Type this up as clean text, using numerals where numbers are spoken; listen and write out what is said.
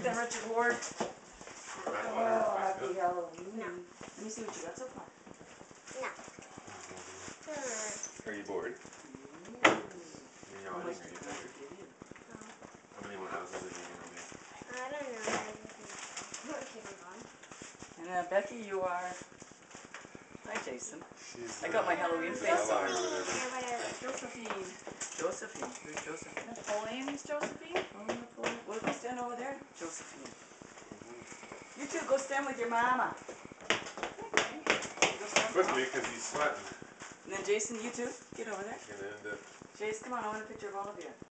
Ethan Richard Ward. Oh, Happy Halloween. No. Let me see what you got so far. No. Are you bored? You're How much yawning, are did you you tired? give you? How many more houses are you gonna do? I don't know. Okay, move on. And Becky, you are... Hi, Jason. She's I got my Halloween face on. Josephine. Josephine. Who's Josephine? Napoleon's Josephine? Oh, Napoleon. Well, go stand over there, Josephine. You two go stand with your mama. Go stand with Quickly, because he's sweating. And then Jason, you two, get over there. Gonna end up Jason, come on, I want a picture of all of you.